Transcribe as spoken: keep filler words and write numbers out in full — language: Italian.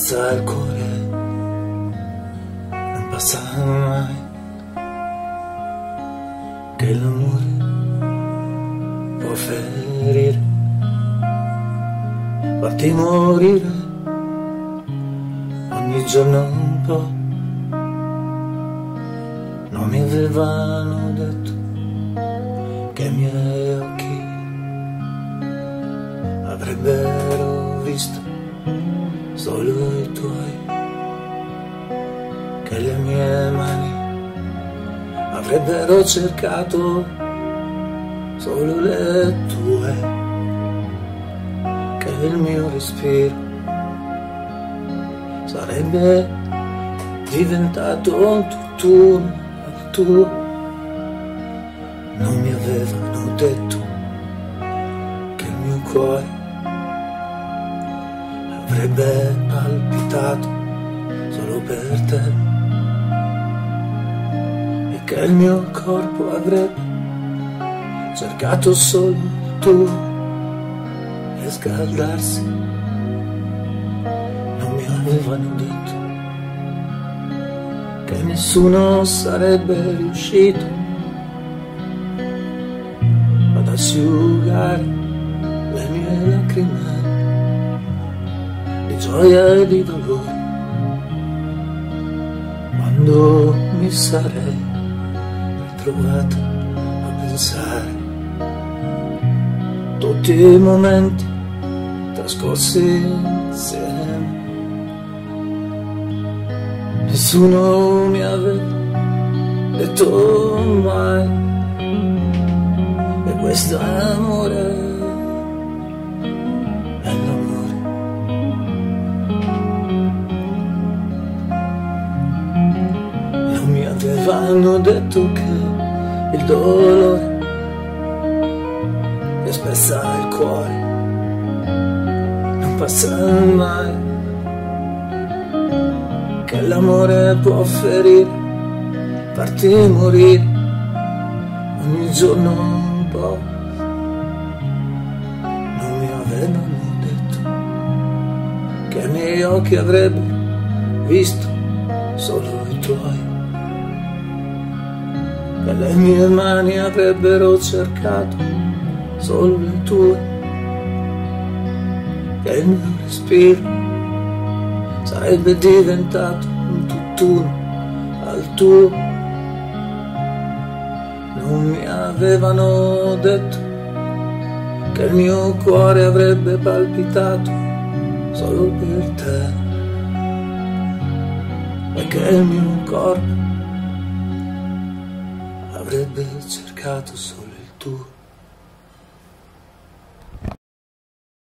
spezza il cuore, non passa mai, che l'amore può ferire, farti morire ogni giorno un po'. Non mi avevano detto che i miei occhi avrebbero visto solo i tuoi, che le mie mani avrebbero cercato solo le tue, che il mio respiro sarebbe diventato un tutt'uno al tuo. Non mi avevano detto che il mio cuore avrebbe palpitato solo per te, e che il mio corpo avrebbe cercato solo il tuo e scaldarsi. Non mi avevano detto che nessuno sarebbe riuscito ad asciugare le mie lacrime di gioia e di dolore, quando mi sarei ritrovata a pensare tutti i momenti trascorsi insieme. Nessuno mi aveva detto mai, e questo è amore, è l'amore. Non mi avevano detto che il dolore che spezza il cuore non passa mai, che l'amore può ferire, farti morire ogni giorno un po'. Non mi avevano detto che i miei occhi avrebbero visto solo i tuoi, che le mie mani avrebbero cercato solo le tue, che il mio respiro sarebbe diventato un tutt'uno al tuo. Non mi avevano detto che il mio cuore avrebbe palpitato solo per te, e che il mio corpo avrebbe cercato solo il tuo.